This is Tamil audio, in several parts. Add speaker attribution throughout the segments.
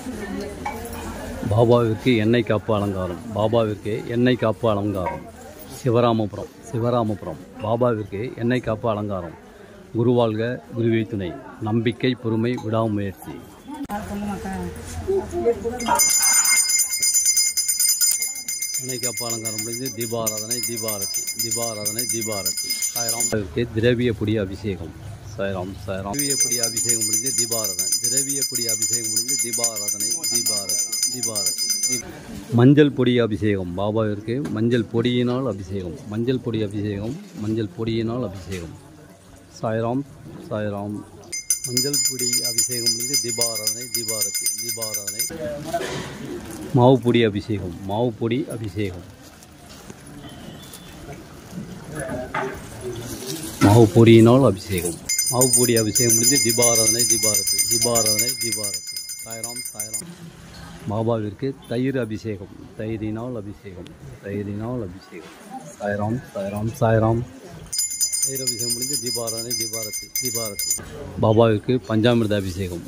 Speaker 1: பாபாவிற்கு எண்ணெய் காப்பு அலங்காரம். பாபாவிற்கு எண்ணெய் காப்பு அலங்காரம். சிவராமபுரம் பாபாவிற்கு எண்ணெய் காப்பு அலங்காரம். குருவாழ்க, குருவே துணை. நம்பிக்கை, பொறுமை, விடாமுயற்சி. எண்ணெய் காப்பு அலங்காரம் முடிஞ்சு தீபாராதனை. சாய்ராம் திரவிய பொடி அபிஷேகம். சாய்ராம் திரவிய பொடி அபிஷேகம் முடிஞ்சு தீபாராதனை. மஞ்சள் பொடி அபிஷேகம். பாபாவிற்கு மஞ்சள் பொடியினால் அபிஷேகம். சாய்ராம் மஞ்சள் பொடி அபிஷேகம் முடிஞ்சு தீபாராதனை. மாவு பொடி அபிஷேகம். மாவு பொடியினால் அபிஷேகம். மாவு பொடி அபிஷேகம் முடிஞ்சு தீபாராதனை. சாய்ராம் பாபாவிற்கு தயிர் அபிஷேகம். தயிரினால் அபிஷேகம். சாய்ராம் தயிர் அபிஷேகம் முடிஞ்சு தீபாராதனை. பாபாவிற்கு பஞ்சாமிர்த அபிஷேகம்.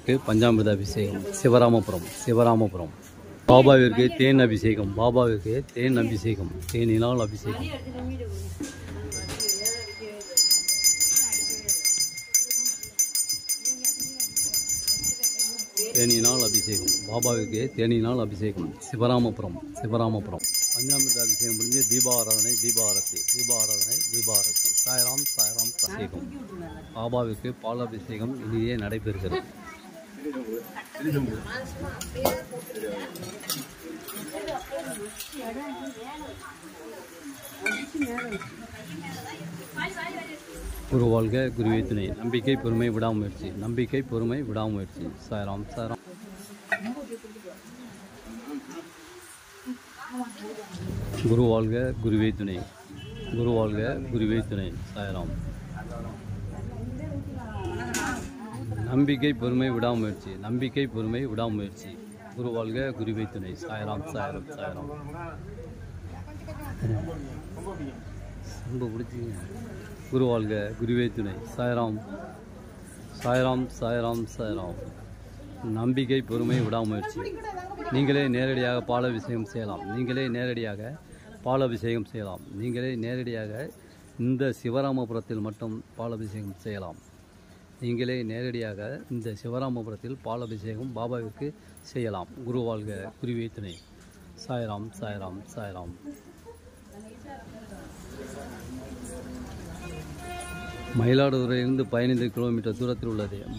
Speaker 1: சிவராமபுரம் பாபாவிற்கு தேன் அபிஷேகம். தேனினால் அபிஷேகம். பாபாவிற்கு தேனினால் அபிஷேகம். சிவராமபுரம் பஞ்சாமிர்த அபிஷேகம் முடிஞ்சு தீபாராதனை. சாய்ராம் அபிஷேகம். பாபாவிற்கு பால் அபிஷேகம் இனியே நடைபெறுகிறது. குருவாழ்க, குருவே துணை. நம்பிக்கை, பொறுமை, விடாமுயற்சி. சாய்ராம் குருவாழ்க, குருவே துணை. சாய்ராம் நம்பிக்கை, பொறுமை, விடாமுயற்சி. குருவாழ்க, குருவே துணை. சாய்ராம் ரொம்ப பிடிச்சிங்க. குருவாழ்க, குருவே துணை. சாய்ராம் நம்பிக்கை, பொறுமை, விடாமுயற்சி. நீங்களே நேரடியாக பாலாபிஷேகம் செய்யலாம். நீங்களே நேரடியாக இந்த சிவராமபுரத்தில் மட்டும் பாலாபிஷேகம் செய்யலாம். பாபாவிற்கு செய்யலாம். குருவாழ்க, குருவே துணை. சாய்ராம். மயிலாடுதுறையிலிருந்து 15 கிலோமீட்டர் தூரத்தில்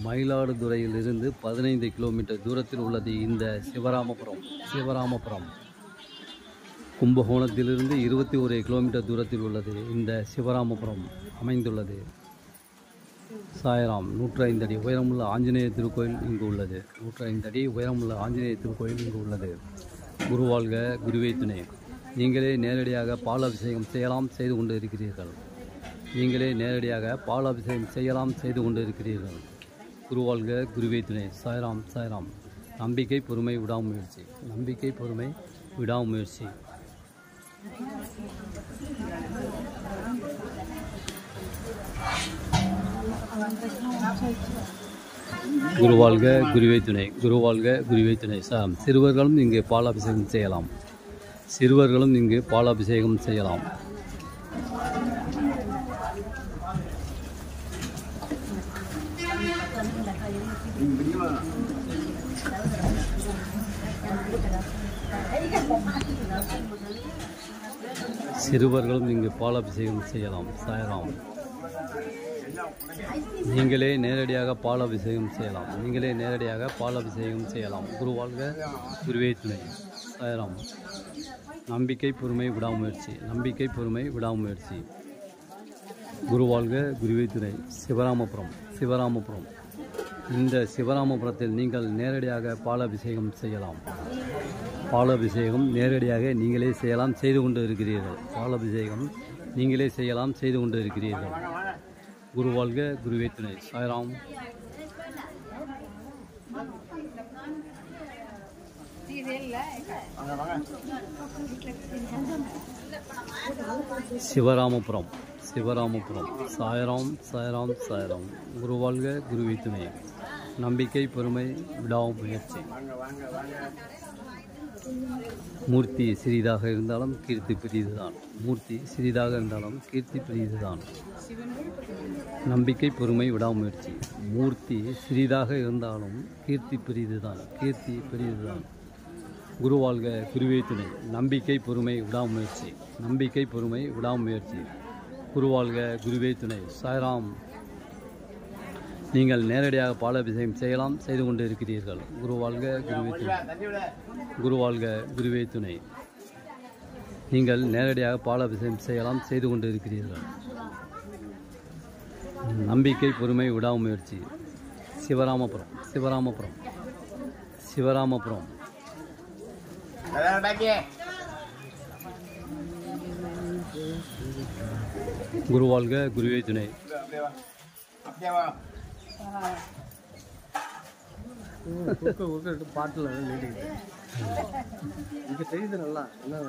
Speaker 1: உள்ளது. இந்த சிவராமபுரம். கும்பகோணத்திலிருந்து 21 கிலோமீட்டர் தூரத்தில் உள்ளது. இந்த சிவராமபுரம் அமைந்துள்ளது. சாய்ராம் 105 அடி உயரமுள்ள ஆஞ்சநேயர் திருக்கோயில் இங்கு உள்ளது. குருவாழ்க, குருவே துணை. நீங்களே நேரடியாக பாலாபிஷேகம் செய்யலாம், செய்து கொண்டு இருக்கிறீர்கள். குருவாழ்க, குருவே துணை. சாய்ராம் நம்பிக்கை, பொறுமை, விடாமுயற்சி. குருவாழ்க, குருவே துணை. சிறுவர்களும் இங்கு பாலாபிஷேகம் செய்யலாம். சாய்ராம் நீங்களே நேரடியாக பாலாபிஷேகம் செய்யலாம். குருவாழ்க, குருவே துணை. சாய்ராம் நம்பிக்கை, பொறுமை, விடாமுயற்சி. குருவாழ்க, குருவே துணை. சிவராமபுரம் இந்த சிவராமபுரத்தில் நீங்கள் நேரடியாக பாலாபிஷேகம் செய்யலாம். நேரடியாக நீங்களே செய்யலாம், செய்து கொண்டு இருக்கிறீர்கள். குருவாழ்க, குருவே துணை. சாய்ராம் சிவராமபுரம். சாய்ராம். குருவாழ்க, குருவே துணை. நம்பிக்கை, பொறுமை, விடாமுயற்சி. மூர்த்தி சிறிதாக இருந்தாலும் கீர்த்தி பெரியதுதான். மூர்த்தி சிறிதாக இருந்தாலும் கீர்த்தி பெரியதுதான். நம்பிக்கை, பொறுமை, விடாமுயற்சி. மூர்த்தி சிறிதாக இருந்தாலும் கீர்த்தி பெரியதுதான். கீர்த்தி பெரியதுதான். குரு வாழ்க, குருவே துணை. நம்பிக்கை, பொறுமை, விடாமுயற்சி. நம்பிக்கை, பொறுமை, விடாமுயற்சி. குரு வாழ்க, குருவே துணை. சாய்ராம். நீங்கள் நேரடியாக பாலாபிஷேகம் செய்யலாம், செய்து கொண்டு இருக்கிறீர்கள். குரு வாழ்க, குருவே துணை. குரு வாழ்க, குருவே துணை. நீங்கள் நேரடியாக பாலாபிஷேகம் செய்யலாம், செய்து கொண்டு இருக்கிறீர்கள். நம்பிக்கை, பொறுமை, விடாமுயற்சி. சிவராமபுரம், சிவராமபுரம், சிவராமபுரம். குரு வாழ்க, குருவே துணை.
Speaker 2: பாட்டில் தெரியுது நல்லா.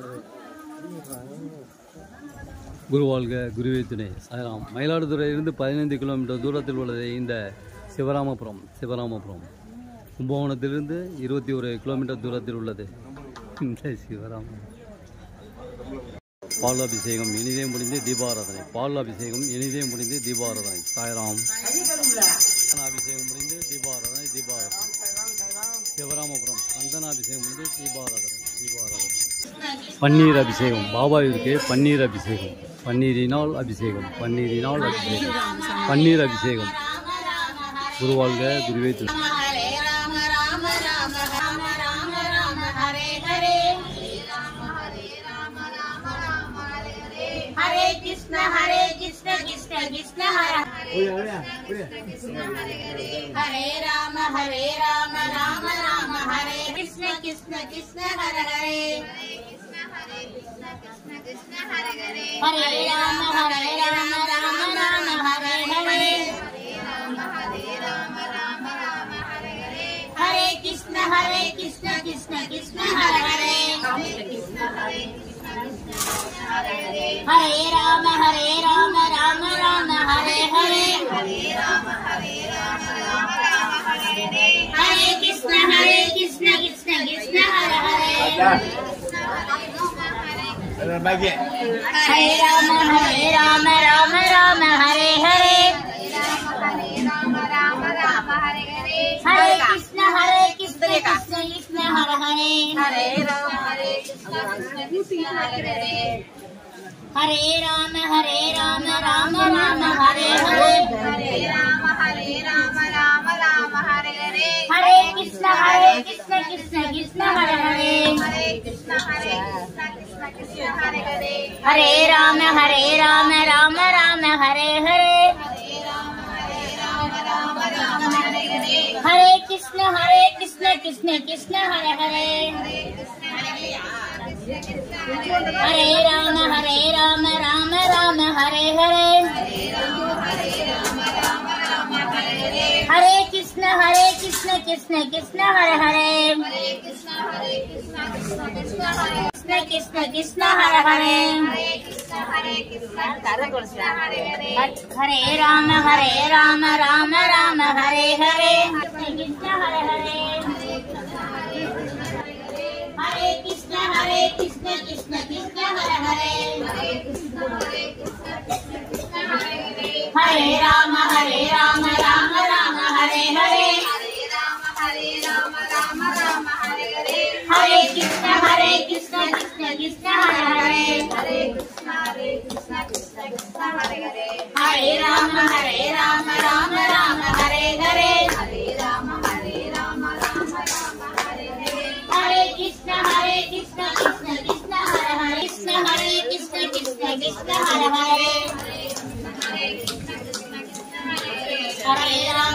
Speaker 1: குரு வாழ்க, குருவே துணை. சாய்ராம். மயிலாடுதுறையிலிருந்து 15 கிலோமீட்டர் தூரத்தில் உள்ளது இந்த சிவராமபுரம். சிவராமபுரம் கும்பகோணத்திலிருந்து 21 கிலோமீட்டர் தூரத்தில் உள்ளது இந்த சிவராமபுரம். பாலாபிஷேகம் இனிதே முடிந்து தீபாராதனை. பாலாபிஷேகம் இனிதே முடிந்து தீபாராதனை. சாய்ராம். அபிஷேகம் முடிந்து தீபாராதனை. தீபாராதனை. சிவராமபுரம் சந்தனாபிஷேகம் முடிந்து தீபாராதனை. தீபாராதனை. பன்னீர் அபிஷேகம். பாபாவிற்கு பன்னீர் அபிஷேகம். பன்னீரினால் அபிஷேகம். பன்னீரினால் அபிஷேகம். பன்னீர் அபிஷேகம். குருவாழ்க, குருவே துணை.
Speaker 3: Hare Krishna Krishna Krishna Hare Hare Rama Rama Rama Hare Krishna Krishna Krishna Hare Hare Hare Rama Rama Rama Hare Hare Hare Krishna Krishna Krishna Hare Hare Hare Rama Rama Rama Hare Hare Hare Krishna Krishna Krishna Hare Hare Hare Rama Rama Rama Hare Hare Hare Krishna Krishna Krishna Hare Hare Hare Rama Krishna Hare Rama Rama Rama Hare Hare Hare Rama Rama Hare Hare Hare Krishna Krishna Krishna Hare Hare Hare Krishna Krishna Hare Hare Hare Rama Rama Rama Hare Hare Hare Krishna Krishna Krishna Hare Hare Hare Rama Rama Rama Hare Hare Hare Krishna Krishna Krishna Hare Hare Krishna Krishna Hare Hare Hare Rama Rama Rama Hare Hare Krishna Hare Hare Hare Krishna Krishna Krishna Hare Hare Hare Rama Rama Rama Hare Hare Hare Krishna Krishna Krishna Hare Hare Hare Rama Rama Rama Hare Hare Hare Krishna Krishna Krishna Hare Hare Krishna Krishna Krishna Hare Hare Hare Rama